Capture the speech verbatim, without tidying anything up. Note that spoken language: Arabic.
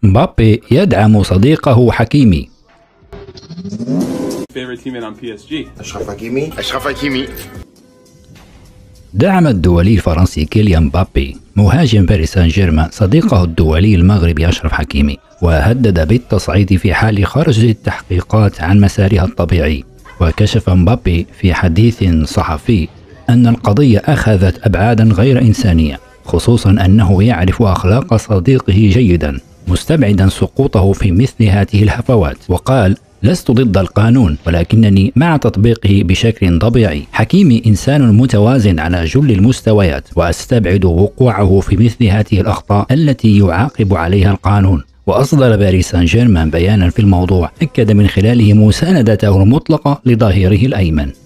مبابي يدعم صديقه حكيمي. أشرف حكيمي. أشرف حكيمي. دعم الدولي الفرنسي كيليان مبابي مهاجم باريس سان جيرمان صديقه الدولي المغربي أشرف حكيمي، وهدد بالتصعيد في حال خرج التحقيقات عن مسارها الطبيعي. وكشف مبابي في حديث صحفي أن القضية أخذت أبعادا غير إنسانية، خصوصا أنه يعرف أخلاق صديقه جيدا، مستبعدا سقوطه في مثل هذه الهفوات. وقال: لست ضد القانون، ولكنني مع تطبيقه بشكل طبيعي. حكيمي إنسان متوازن على جل المستويات، وأستبعد وقوعه في مثل هذه الأخطاء التي يعاقب عليها القانون. وأصدر باريس سان جيرمان بيانا في الموضوع أكد من خلاله مساندته المطلقة لظهيره الأيمن.